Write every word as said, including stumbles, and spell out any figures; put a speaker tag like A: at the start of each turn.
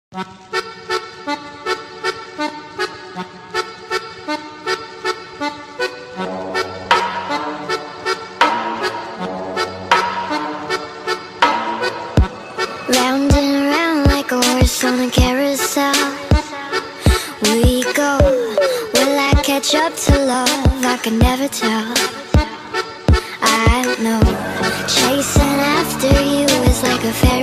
A: Round and round like a horse on a carousel we go. Will I catch up to love? I can never tell. I know chasing after you is like a fairy